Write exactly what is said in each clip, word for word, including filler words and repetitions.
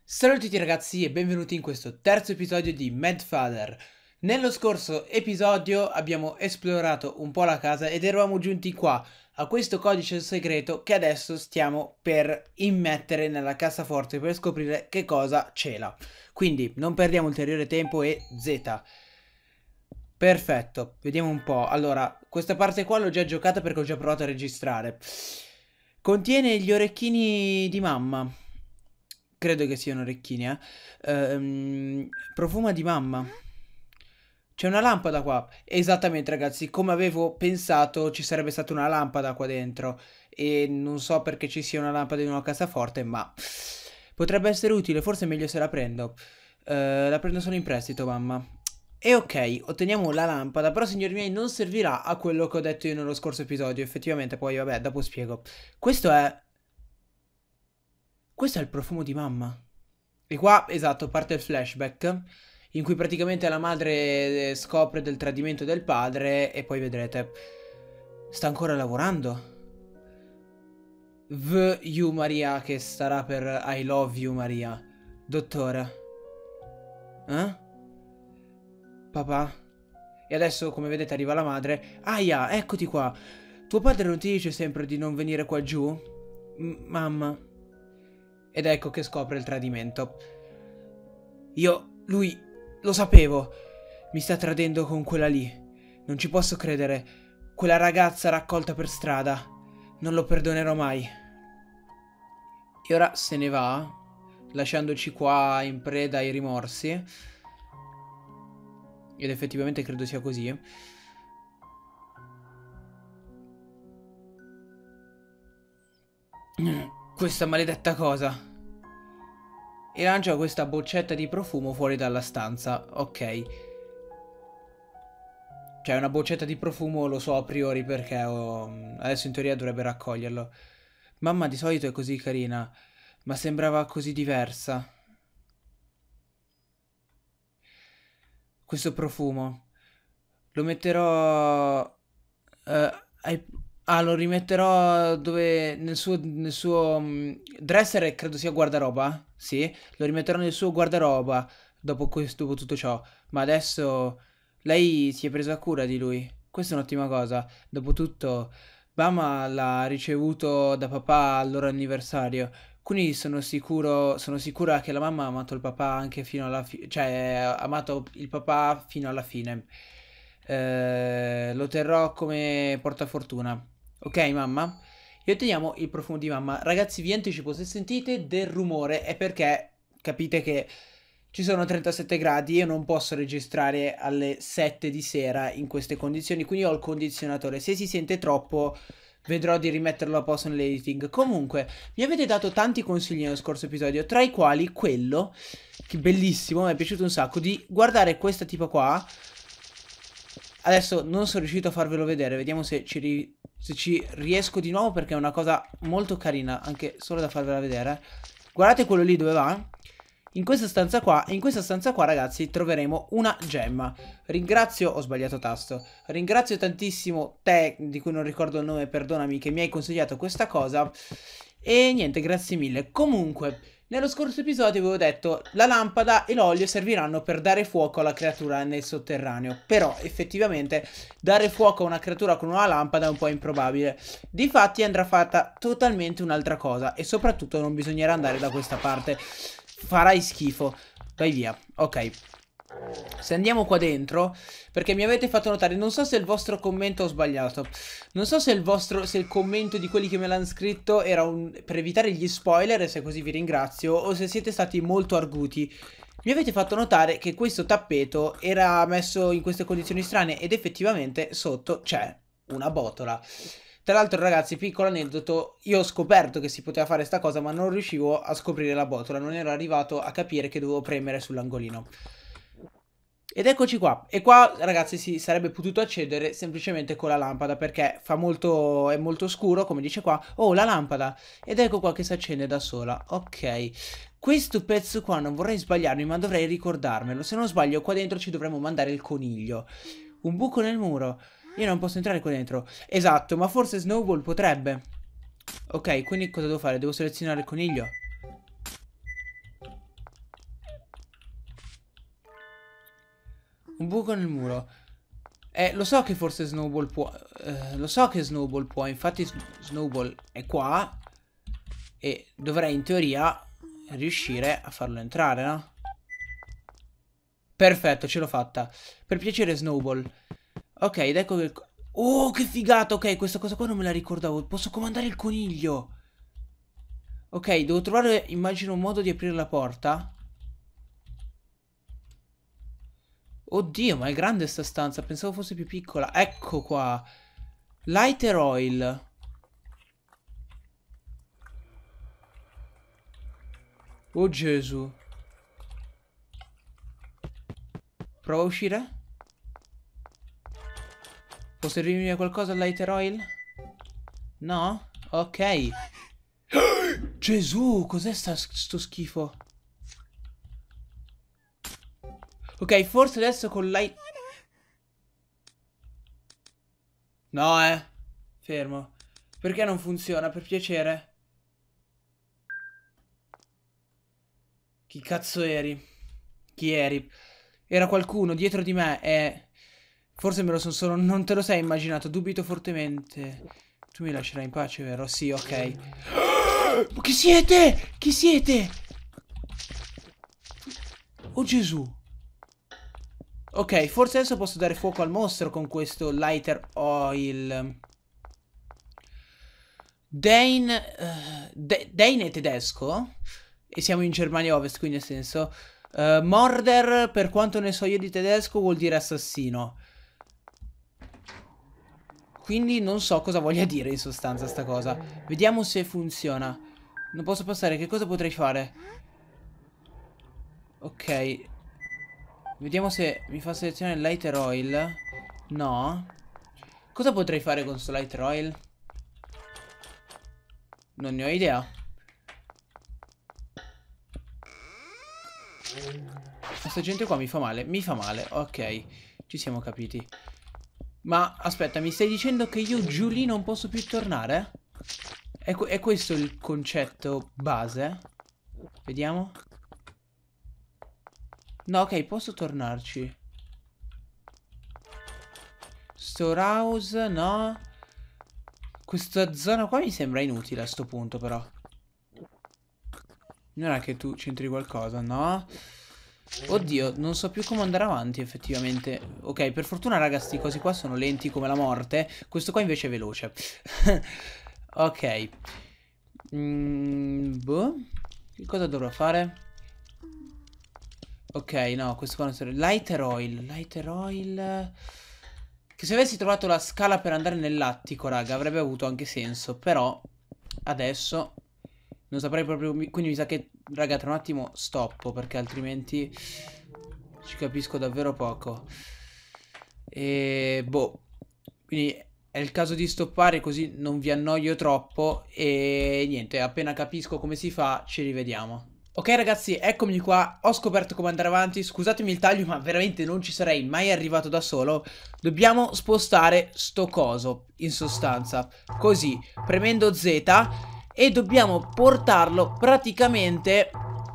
Salve a tutti ragazzi e benvenuti in questo terzo episodio di Mad Father. Nello scorso episodio abbiamo esplorato un po' la casa ed eravamo giunti qua a questo codice segreto che adesso stiamo per immettere nella cassaforte per scoprire che cosa cela. Quindi non perdiamo ulteriore tempo e Z. Perfetto, vediamo un po'. Allora, questa parte qua l'ho già giocata perché ho già provato a registrare. Contiene gli orecchini di mamma. Credo che siano orecchini, eh. Ehm, profuma di mamma. C'è una lampada qua. Esattamente, ragazzi, come avevo pensato, ci sarebbe stata una lampada qua dentro. E non so perché ci sia una lampada in una cassaforte, ma potrebbe essere utile. Forse è meglio se la prendo. Eh, la prendo solo in prestito, mamma. E ok, otteniamo la lampada, però signori miei non servirà a quello che ho detto io nello scorso episodio. Effettivamente, poi vabbè, dopo spiego. Questo è... Questo è il profumo di mamma. E qua, esatto, parte il flashback in cui praticamente la madre eh, scopre del tradimento del padre e poi vedrete. Sta ancora lavorando. V you Maria, che starà per I love you Maria. Dottore. Eh? Papà? E adesso, come vedete, arriva la madre. Aia, eccoti qua. Tuo padre non ti dice sempre di non venire qua giù? M mamma. Ed ecco che scopre il tradimento. Io, lui, lo sapevo. Mi sta tradendo con quella lì. Non ci posso credere. Quella ragazza raccolta per strada. Non lo perdonerò mai. E ora se ne va, lasciandoci qua in preda ai rimorsi. Ed effettivamente credo sia così. Questa maledetta cosa. E lancia questa boccetta di profumo fuori dalla stanza. Ok. Cioè una boccetta di profumo lo so a priori perché ho... adesso in teoria dovrebbe raccoglierlo. Mamma di solito è così carina, ma sembrava così diversa. Questo profumo lo metterò... eh, ai- ah, lo rimetterò dove... nel suo... nel suo mm, dresser credo sia guardaroba. Sì, lo rimetterò nel suo guardaroba dopo, questo, dopo tutto ciò. Ma adesso lei si è presa cura di lui. Questa è un'ottima cosa. Dopotutto, mamma l'ha ricevuto da papà al loro anniversario. Quindi sono sicuro, sono sicura che la mamma ha amato il papà anche fino alla fine, cioè ha amato il papà fino alla fine. Eh, lo terrò come portafortuna. Ok, mamma? E otteniamo il profumo di mamma. Ragazzi, vi anticipo, se sentite del rumore è perché capite che ci sono trentasette gradi. Io non posso registrare alle sette di sera in queste condizioni, quindi ho il condizionatore. Se si sente troppo, vedrò di rimetterlo a posto nell'editing. Comunque, mi avete dato tanti consigli nello scorso episodio, tra i quali quello, che bellissimo, mi è piaciuto un sacco, di guardare questa tipo qua. Adesso non sono riuscito a farvelo vedere, vediamo se ci, ri se ci riesco di nuovo perché è una cosa molto carina, anche solo da farvela vedere. Guardate quello lì dove va. In questa stanza qua, in questa stanza qua ragazzi troveremo una gemma. Ringrazio, ho sbagliato tasto, ringrazio tantissimo te, di cui non ricordo il nome, perdonami, che mi hai consigliato questa cosa. E niente, grazie mille. Comunque, nello scorso episodio avevo detto la lampada e l'olio serviranno per dare fuoco alla creatura nel sotterraneo. Però effettivamente dare fuoco a una creatura con una lampada è un po' improbabile. Difatti andrà fatta totalmente un'altra cosa e soprattutto non bisognerà andare da questa parte. Farai schifo. Vai via. Ok. Se andiamo qua dentro, perché mi avete fatto notare, non so se il vostro commento ho sbagliato. Non so se il vostro, se il commento di quelli che me l'hanno scritto era un, per evitare gli spoiler, e se così vi ringrazio, o se siete stati molto arguti. Mi avete fatto notare che questo tappeto era messo in queste condizioni strane ed effettivamente sotto c'è una botola. Tra l'altro ragazzi, piccolo aneddoto, io ho scoperto che si poteva fare sta cosa ma non riuscivo a scoprire la botola, non ero arrivato a capire che dovevo premere sull'angolino. Ed eccoci qua. E qua ragazzi si sarebbe potuto accedere semplicemente con la lampada perché fa molto, è molto scuro come dice qua. Oh, la lampada. Ed ecco qua che si accende da sola. Ok. Questo pezzo qua non vorrei sbagliarmi ma dovrei ricordarmelo. Se non sbaglio qua dentro ci dovremmo mandare il coniglio. Un buco nel muro. Io non posso entrare qua dentro. Esatto, ma forse Snowball potrebbe. Ok, quindi cosa devo fare? Devo selezionare il coniglio. Un buco nel muro. Eh, lo so che forse Snowball può... Eh, lo so che Snowball può. Infatti Snowball è qua. E dovrei in teoria riuscire a farlo entrare, no? Perfetto, ce l'ho fatta. Per piacere Snowball. Ok, ed ecco che... Oh, che figata. Ok, questa cosa qua non me la ricordavo. Posso comandare il coniglio. Ok, devo trovare, immagino, un modo di aprire la porta. Oddio, ma è grande sta stanza. Pensavo fosse più piccola. Ecco qua. Lighter oil. Oh Gesù. Prova a uscire. Può servirmi a qualcosa il lighter oil? No? Ok. Gesù, cos'è sto schifo? Ok, forse adesso con light... No, eh. Fermo. Perché non funziona, per piacere? Chi cazzo eri? Chi eri? Era qualcuno dietro di me e... Forse me lo sono solo... Non te lo sei immaginato, dubito fortemente. Tu mi lascerai in pace, vero? Sì, ok. Ma chi siete? Chi siete? Oh Gesù. Ok, forse adesso posso dare fuoco al mostro con questo lighter oil. Dane... Uh, De Dane è tedesco? E siamo in Germania Ovest, quindi nel senso... Uh, Morder, per quanto ne so io di tedesco, vuol dire assassino. Quindi non so cosa voglia dire in sostanza sta cosa. Vediamo se funziona. Non posso passare, che cosa potrei fare? Ok. Vediamo se mi fa selezionare il lighter oil. No. Cosa potrei fare con sto lighter oil? Non ne ho idea. Questa gente qua mi fa male. Mi fa male, ok. Ci siamo capiti. Ma aspetta, mi stai dicendo che io giù lì non posso più tornare? È, è questo il concetto base? Vediamo. No, ok, posso tornarci. Storehouse, no. Questa zona qua mi sembra inutile a sto punto, però. Non è che tu c'entri qualcosa, no? Oddio, non so più come andare avanti effettivamente. Ok, per fortuna raga, sti cosi qua sono lenti come la morte. Questo qua invece è veloce. Ok. mm, Boh. Che cosa dovrò fare? Ok, no, questo qua non serve. Lighter oil. Lighter oil. Che se avessi trovato la scala per andare nell'attico, raga, avrebbe avuto anche senso. Però adesso non saprei proprio. Quindi mi sa che, raga, tra un attimo stoppo, perché altrimenti ci capisco davvero poco. E boh. Quindi è il caso di stoppare, così non vi annoio troppo. E niente, appena capisco come si fa, ci rivediamo. Ok ragazzi, eccomi qua, ho scoperto come andare avanti. Scusatemi il taglio, ma veramente non ci sarei mai arrivato da solo. Dobbiamo spostare sto coso, in sostanza. Così, premendo Z. E dobbiamo portarlo praticamente...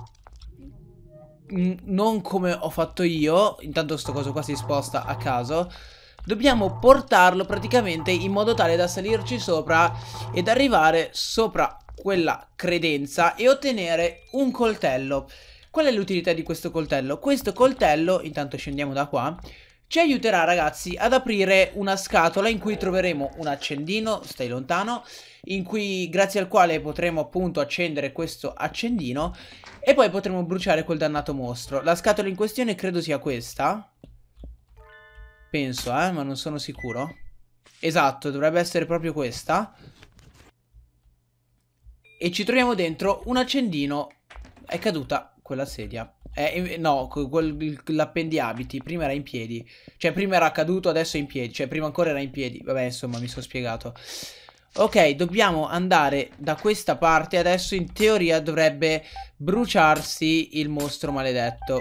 non come ho fatto io. Intanto sto coso qua si sposta a caso. Dobbiamo portarlo praticamente in modo tale da salirci sopra ed arrivare sopra quella credenza e ottenere un coltello. Qual è l'utilità di questo coltello? Questo coltello, intanto scendiamo da qua, ci aiuterà ragazzi ad aprire una scatola in cui troveremo un accendino, stai lontano, in cui grazie al quale potremo appunto accendere questo accendino e poi potremo bruciare quel dannato mostro. La scatola in questione credo sia questa. Penso, eh, ma non sono sicuro. Esatto, dovrebbe essere proprio questa. E ci troviamo dentro un accendino. È caduta quella sedia. Eh, no, quel, l'appendiabiti. Prima era in piedi. Cioè, prima era caduto, adesso è in piedi. Cioè, prima ancora era in piedi. Vabbè, insomma, mi sono spiegato. Ok, dobbiamo andare da questa parte. Adesso, in teoria, dovrebbe bruciarsi il mostro maledetto.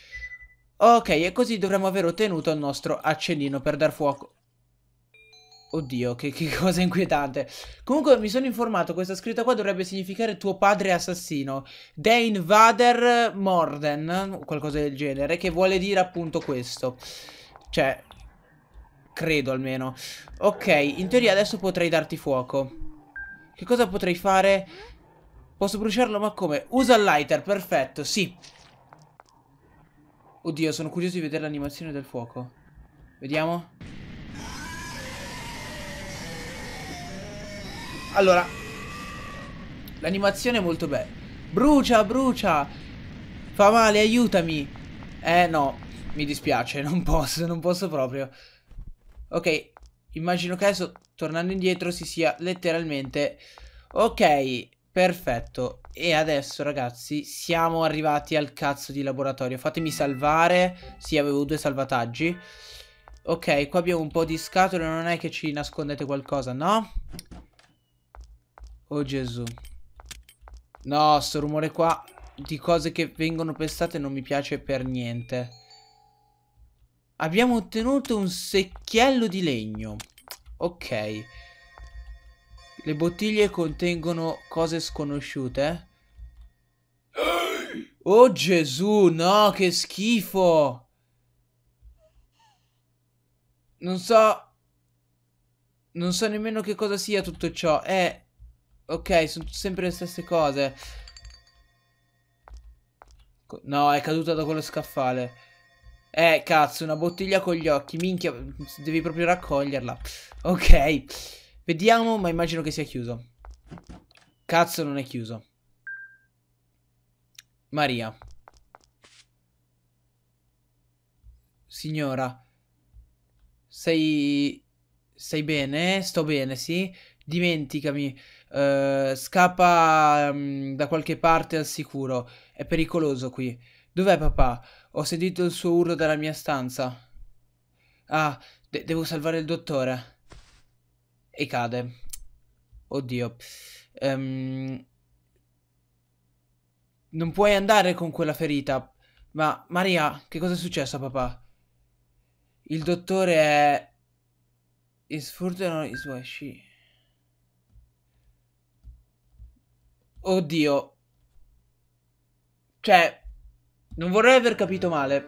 Ok, e così dovremmo aver ottenuto il nostro accendino per dar fuoco. Oddio, che, che cosa inquietante. Comunque mi sono informato, questa scritta qua dovrebbe significare tuo padre assassino. Dane Vader Morden, o qualcosa del genere, che vuole dire appunto questo. Cioè, credo almeno. Ok, in teoria adesso potrei darti fuoco. Che cosa potrei fare? Posso bruciarlo, ma come? Usa il lighter, perfetto, sì. Oddio, sono curioso di vedere l'animazione del fuoco. Vediamo. Allora, l'animazione è molto bella. Brucia, brucia. Fa male, aiutami. Eh no, mi dispiace, non posso, non posso proprio. Ok, immagino che adesso, tornando indietro, si sia letteralmente... Ok, perfetto. E adesso, ragazzi, siamo arrivati al cazzo di laboratorio. Fatemi salvare. Sì, avevo due salvataggi. Ok, qua abbiamo un po' di scatole. Non è che ci nascondete qualcosa, no? Oh Gesù. No, sto rumore qua di cose che vengono pestate non mi piace per niente. Abbiamo ottenuto un secchiello di legno. Ok. Le bottiglie contengono cose sconosciute. Oh Gesù, no, che schifo. Non so. Non so nemmeno che cosa sia tutto ciò. Eh. Ok, sono sempre le stesse cose. No, è caduta da quello scaffale. Eh, cazzo, una bottiglia con gli occhi. Minchia, devi proprio raccoglierla. Ok. Vediamo, ma immagino che sia chiuso. Cazzo, non è chiuso. Maria. Signora. Sei... Sei bene? Sto bene, sì? Dimenticami. Uh, scappa um, da qualche parte al sicuro. È pericoloso qui. Dov'è papà? Ho sentito il suo urlo dalla mia stanza. Ah, de devo salvare il dottore. E cade. Oddio. Um, non puoi andare con quella ferita. Ma, Maria, che cosa è successo a papà? Il dottore è... Is further is why she... Oddio. Cioè, non vorrei aver capito male.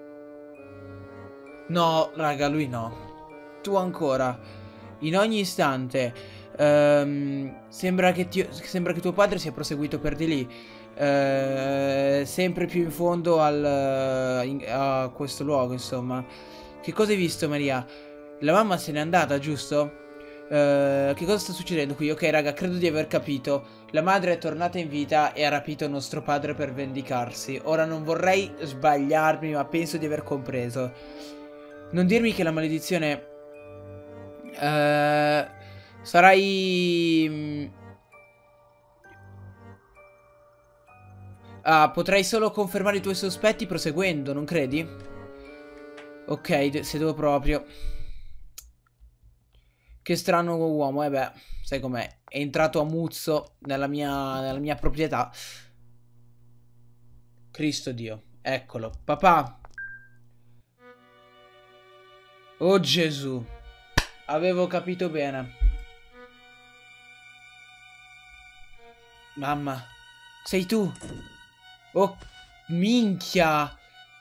No, raga, lui no. Tu ancora. In ogni istante. Ehm, sembra, che ti, sembra che tuo padre sia proseguito per di lì. Eh, sempre più in fondo al, in, a questo luogo, insomma. Che cosa hai visto, Maria? La mamma se n'è andata, giusto? Eh, che cosa sta succedendo qui? Ok, raga, credo di aver capito. La madre è tornata in vita e ha rapito nostro padre per vendicarsi. Ora non vorrei sbagliarmi, ma penso di aver compreso. Non dirmi che la maledizione... Eh, sarai... Ah, potrai solo confermare i tuoi sospetti proseguendo, non credi? Ok, se devo proprio... Che strano uomo, eh beh, sai com'è. È entrato a muzzo nella mia, nella mia proprietà. Cristo Dio, eccolo. Papà. Oh Gesù. Avevo capito bene. Mamma. Sei tu. Oh, minchia.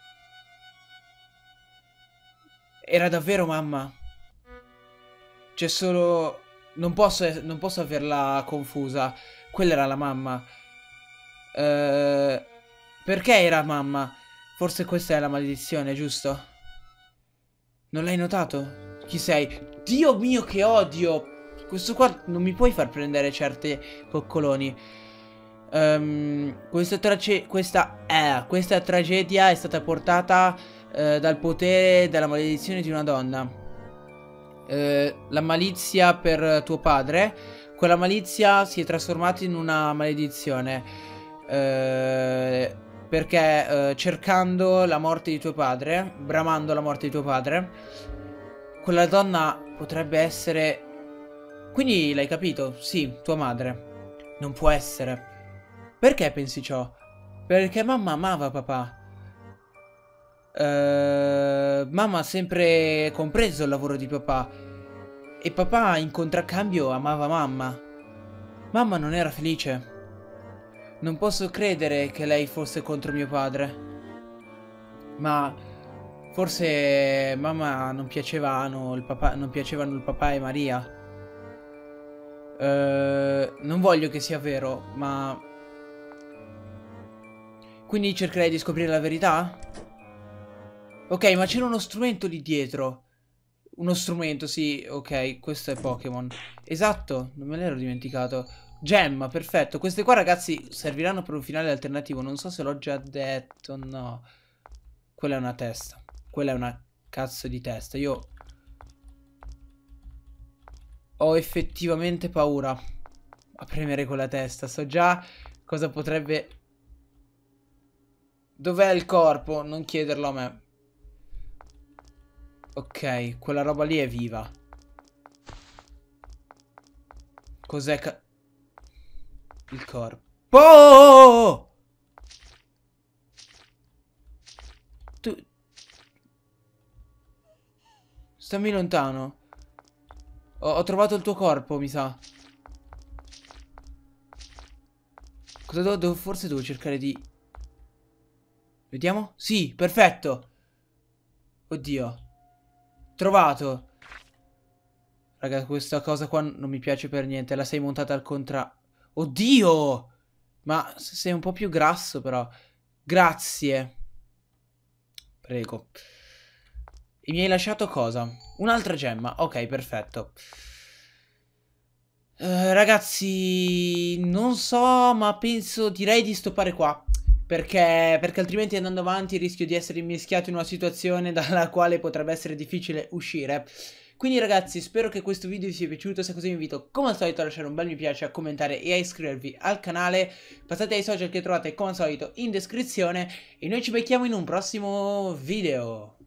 Era davvero mamma. C'è solo... Non posso, non posso averla confusa. Quella era la mamma. Eh, perché era mamma? Forse questa è la maledizione, giusto? Non l'hai notato? Chi sei? Dio mio, che odio! Questo qua non mi puoi far prendere certe coccoloni. Um, questa, trace questa, eh, questa tragedia è stata portata eh, dal potere della maledizione di una donna. Eh, la malizia per tuo padre. Quella malizia si è trasformata in una maledizione. Eh, perché eh, cercando la morte di tuo padre, bramando la morte di tuo padre, quella donna potrebbe essere... Quindi l'hai capito? Sì, tua madre. Non può essere. Perché pensi ciò? Perché mamma amava papà. Uh, mamma ha sempre compreso il lavoro di papà. E papà in contraccambio amava mamma. Mamma non era felice. Non posso credere che lei fosse contro mio padre. Ma forse mamma non piacevano il papà, non piacevano il papà e Maria. Eh, non voglio che sia vero, ma... Quindi cercherei di scoprire la verità? Ok, ma c'era uno strumento lì dietro. Uno strumento, sì, ok, questo è Pokémon. Esatto, non me l'ero dimenticato. Gemma, perfetto. Queste qua, ragazzi, serviranno per un finale alternativo. Non so se l'ho già detto, no. Quella è una testa. Quella è una cazzo di testa. Io ho effettivamente paura a premere quella testa. So già cosa potrebbe... Dov'è il corpo? Non chiederlo a me. Ok, quella roba lì è viva. Cos'è ca... Il corpo. Oh! Tu... Stammi lontano. Ho, ho trovato il tuo corpo, mi sa. Cosa devo... devo forse devo cercare di... Vediamo? Sì, perfetto. Oddio. Trovato. Raga, questa cosa qua non mi piace per niente. La sei montata al contrario. Oddio! Ma sei un po' più grasso, però. Grazie. Prego. E mi hai lasciato cosa? Un'altra gemma. Ok, perfetto. Uh, ragazzi, non so, ma penso, direi di stoppare qua. Perché, perché altrimenti andando avanti rischio di essere immischiato in una situazione dalla quale potrebbe essere difficile uscire. Quindi ragazzi, spero che questo video vi sia piaciuto. Se così vi invito come al solito a lasciare un bel mi piace, a commentare e a iscrivervi al canale. Passate ai social che trovate come al solito in descrizione. E noi ci becchiamo in un prossimo video.